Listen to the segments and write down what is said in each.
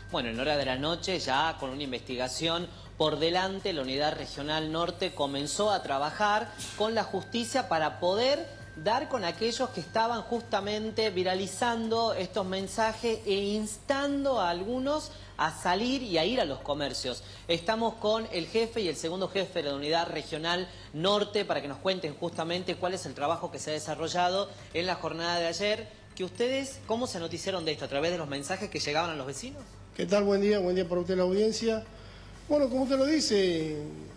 Bueno, en hora de la noche, ya con una investigación por delante, la Unidad Regional Norte comenzó a trabajar con la justicia para poder dar con aquellos que estaban justamente viralizando estos mensajes e instando a algunos a salir y a ir a los comercios. Estamos con el jefe y el segundo jefe de la Unidad Regional Norte para que nos cuenten justamente cuál es el trabajo que se ha desarrollado en la jornada de ayer. Que ustedes, ¿cómo se noticiaron de esto? ¿A través de los mensajes que llegaban a los vecinos? ¿Qué tal? Buen día para usted la audiencia. Bueno, como usted lo dice,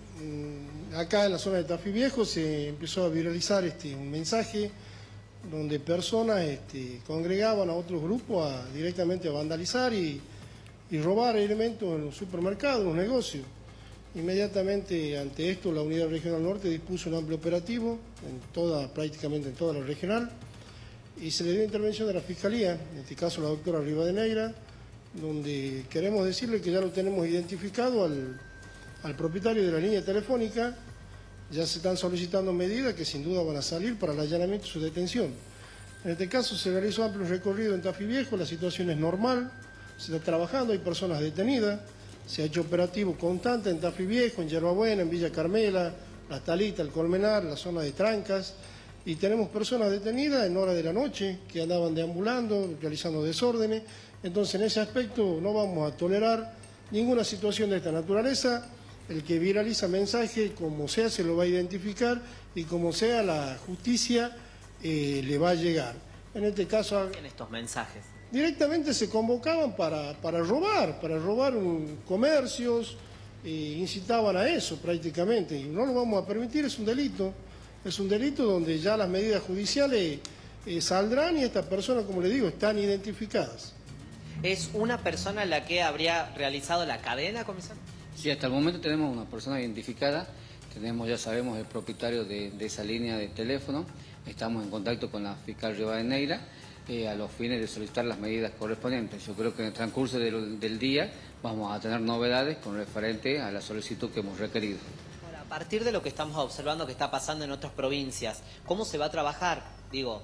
acá en la zona de Tafí Viejo se empezó a viralizar un mensaje donde personas congregaban a otros grupos directamente a vandalizar y robar elementos en los supermercados, en los negocios. Inmediatamente ante esto la Unidad Regional Norte dispuso un amplio operativo prácticamente en toda la regional y se le dio intervención de la Fiscalía, en este caso la doctora Rivadeneira, donde queremos decirle que ya lo tenemos identificado al propietario de la línea telefónica. Ya se están solicitando medidas que sin duda van a salir para el allanamiento y su detención. En este caso se realizó amplio recorrido en Tafí Viejo, la situación es normal, se está trabajando, hay personas detenidas, se ha hecho operativo constante en Tafí Viejo, en Yerbabuena, en Villa Carmela, La Talita, el Colmenar, la zona de Trancas, y tenemos personas detenidas en hora de la noche que andaban deambulando, realizando desórdenes. Entonces, en ese aspecto no vamos a tolerar ninguna situación de esta naturaleza. El que viraliza mensaje, como sea, se lo va a identificar y como sea, la justicia le va a llegar. En este caso... En estos mensajes. Directamente se convocaban para robar comercios, incitaban a eso prácticamente. Y no lo vamos a permitir, es un delito. Es un delito donde ya las medidas judiciales saldrán y estas personas, como le digo, están identificadas. ¿Es una persona la que habría realizado la cadena, comisario? Sí, hasta el momento tenemos una persona identificada, ya sabemos el propietario de esa línea de teléfono, estamos en contacto con la fiscal Rivadeneira a los fines de solicitar las medidas correspondientes. Yo creo que en el transcurso del día vamos a tener novedades con referente a la solicitud que hemos requerido. Ahora, a partir de lo que estamos observando que está pasando en otras provincias, ¿cómo se va a trabajar? Digo,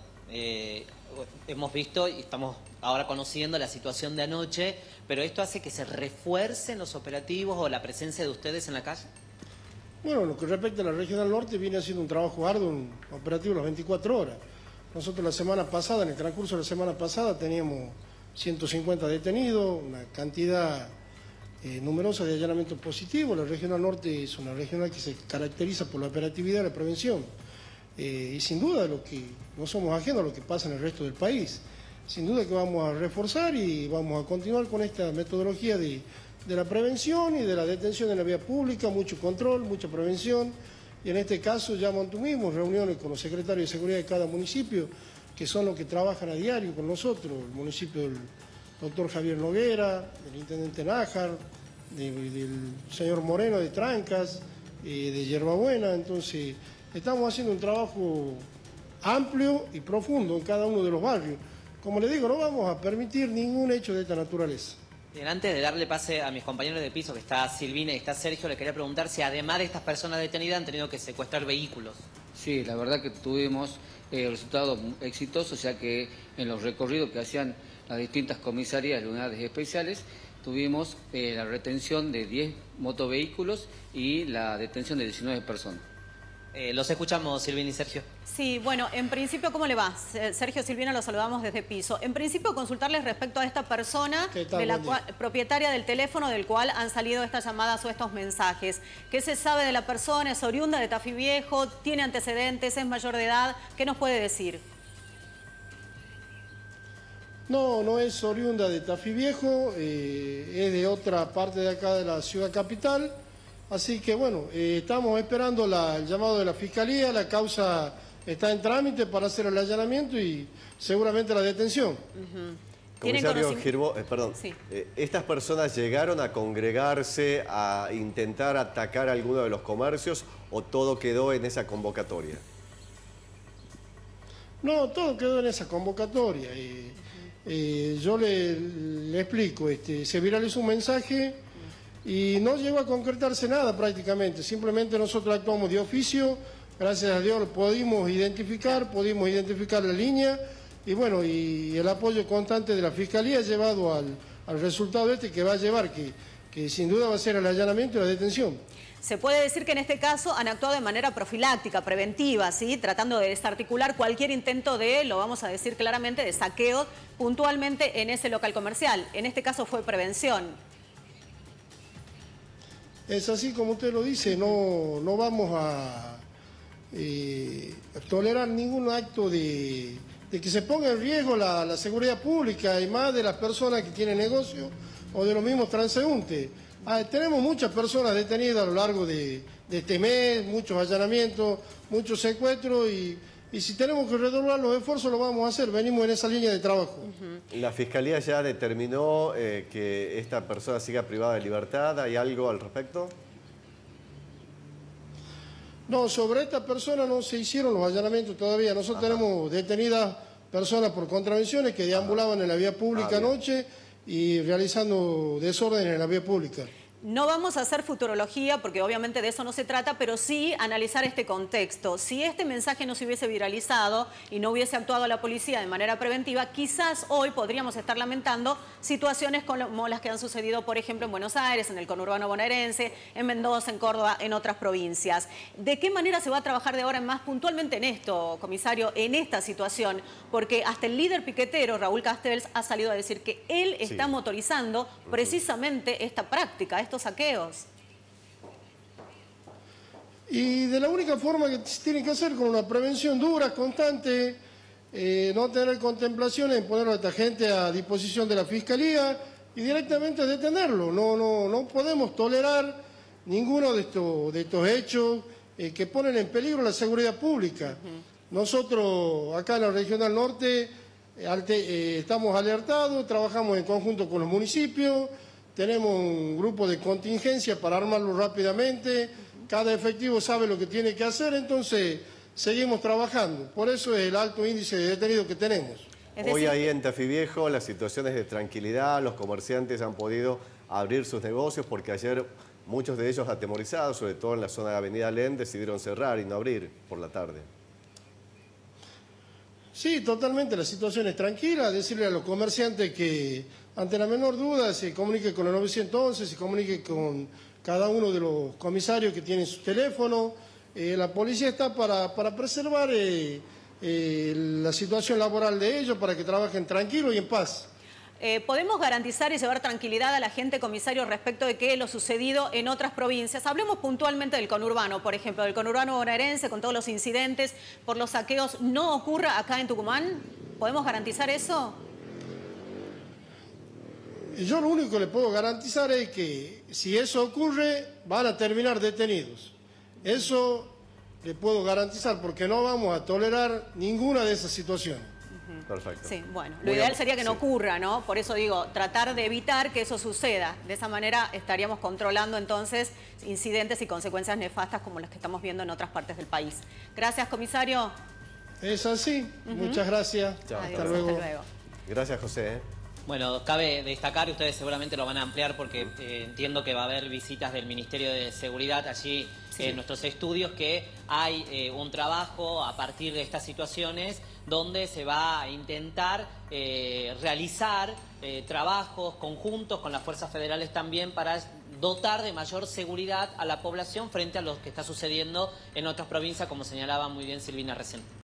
hemos visto y estamos ahora conociendo la situación de anoche, pero ¿esto hace que se refuercen los operativos o la presencia de ustedes en la calle? Bueno, lo que respecta a la Regional Norte viene haciendo un trabajo arduo, un operativo las 24 horas. Nosotros la semana pasada, en el transcurso de la semana pasada, teníamos 150 detenidos, una cantidad numerosa de allanamientos positivos. La Regional Norte es una regional que se caracteriza por la operatividad y la prevención. Y sin duda no somos ajenos a lo que pasa en el resto del país. Sin duda que vamos a reforzar y vamos a continuar con esta metodología de la prevención y de la detención en la vía pública, mucho control, mucha prevención. Y en este caso ya mantuvimos reuniones con los secretarios de seguridad de cada municipio, que son los que trabajan a diario con nosotros, el municipio del doctor Javier Noguera, del intendente Nájar, del señor Moreno de Trancas, de Yerbabuena. Entonces, estamos haciendo un trabajo amplio y profundo en cada uno de los barrios. Como le digo, no vamos a permitir ningún hecho de esta naturaleza. Bien, antes de darle pase a mis compañeros de piso, que está Silvina y está Sergio, le quería preguntar si además de estas personas detenidas han tenido que secuestrar vehículos. Sí, la verdad que tuvimos resultados exitosos, ya que en los recorridos que hacían las distintas comisarías y unidades especiales, tuvimos la retención de 10 motovehículos y la detención de 19 personas. Los escuchamos, Silvina y Sergio. Sí, bueno, en principio, ¿cómo le va? Sergio, Silvina, los saludamos desde piso. En principio, consultarles respecto a esta persona, propietaria del teléfono del cual han salido estas llamadas o estos mensajes. ¿Qué se sabe de la persona? ¿Es oriunda de Tafí Viejo? ¿Tiene antecedentes? ¿Es mayor de edad? ¿Qué nos puede decir? No es oriunda de Tafí Viejo, es de otra parte de acá de la ciudad capital. Así que bueno, estamos esperando el llamado de la Fiscalía, la causa está en trámite para hacer el allanamiento y seguramente la detención. Comisario Girbó, perdón, sí. ¿Estas personas llegaron a congregarse, a intentar atacar alguno de los comercios o todo quedó en esa convocatoria? No, todo quedó en esa convocatoria. Yo le explico, se viralizó un mensaje y no llegó a concretarse nada prácticamente, simplemente nosotros actuamos de oficio, gracias a Dios pudimos identificar la línea y bueno, y el apoyo constante de la Fiscalía ha llevado al resultado que va a llevar, que sin duda va a ser el allanamiento y la detención. Se puede decir que en este caso han actuado de manera profiláctica, preventiva, ¿sí? Tratando de desarticular cualquier intento de, lo vamos a decir claramente, de saqueo puntualmente en ese local comercial. En este caso fue prevención. Es así como usted lo dice, no vamos a tolerar ningún acto de que se ponga en riesgo la seguridad pública y más de las personas que tienen negocio o de los mismos transeúntes. Tenemos muchas personas detenidas a lo largo de este mes, muchos allanamientos, muchos secuestros y si tenemos que redoblar los esfuerzos lo vamos a hacer, venimos en esa línea de trabajo. ¿La Fiscalía ya determinó que esta persona siga privada de libertad? ¿Hay algo al respecto? No, sobre esta persona no se hicieron los allanamientos todavía. Nosotros tenemos detenidas personas por contravenciones que deambulaban en la vía pública anoche y realizando desórdenes en la vía pública. No vamos a hacer futurología porque obviamente de eso no se trata, pero sí analizar este contexto. Si este mensaje no se hubiese viralizado y no hubiese actuado la policía de manera preventiva, quizás hoy podríamos estar lamentando situaciones como las que han sucedido, por ejemplo, en Buenos Aires, en el conurbano bonaerense, en Mendoza, en Córdoba, en otras provincias. ¿De qué manera se va a trabajar de ahora en más puntualmente en esto, comisario, en esta situación? Porque hasta el líder piquetero, Raúl Castells, ha salido a decir que él está motorizando precisamente esta práctica, estos saqueos. Y de la única forma que se tiene que hacer con una prevención dura, constante, no tener contemplación en poner a esta gente a disposición de la Fiscalía y directamente detenerlo. No podemos tolerar ninguno de estos hechos que ponen en peligro la seguridad pública. Nosotros acá en la Regional Norte estamos alertados, trabajamos en conjunto con los municipios, tenemos un grupo de contingencia para armarlo rápidamente, cada efectivo sabe lo que tiene que hacer, entonces seguimos trabajando. Por eso es el alto índice de detenidos que tenemos. Hoy ahí en Tafí Viejo la situación es de tranquilidad, los comerciantes han podido abrir sus negocios porque ayer muchos de ellos atemorizados, sobre todo en la zona de Avenida Alem, decidieron cerrar y no abrir por la tarde. Sí, totalmente, la situación es tranquila, decirle a los comerciantes que ante la menor duda se comunique con el 911, se comunique con cada uno de los comisarios que tienen su teléfono. La policía está para preservar la situación laboral de ellos, para que trabajen tranquilos y en paz. ¿Podemos garantizar y llevar tranquilidad a la gente, comisario, respecto de que lo sucedido en otras provincias? Hablemos puntualmente del conurbano, por ejemplo, del conurbano bonaerense, con todos los incidentes por los saqueos, ¿no ocurra acá en Tucumán? ¿Podemos garantizar eso? Yo lo único que le puedo garantizar es que si eso ocurre, van a terminar detenidos. Eso le puedo garantizar porque no vamos a tolerar ninguna de esas situaciones. Perfecto. Sí, bueno, lo ideal sería que no ocurra, ¿no? Por eso digo, tratar de evitar que eso suceda. De esa manera estaríamos controlando entonces incidentes y consecuencias nefastas como las que estamos viendo en otras partes del país. Gracias, comisario. Es así. Muchas gracias. Chao, hasta luego. Gracias, José. Bueno, cabe destacar, y ustedes seguramente lo van a ampliar porque entiendo que va a haber visitas del Ministerio de Seguridad allí en nuestros estudios, que hay un trabajo a partir de estas situaciones donde se va a intentar realizar trabajos conjuntos con las fuerzas federales también para dotar de mayor seguridad a la población frente a lo que está sucediendo en otras provincias, como señalaba muy bien Silvina recién.